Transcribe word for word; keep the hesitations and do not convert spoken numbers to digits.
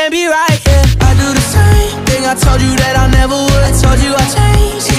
can't be right, yeah. I do the same thing I told you that I never would. I told you I changed,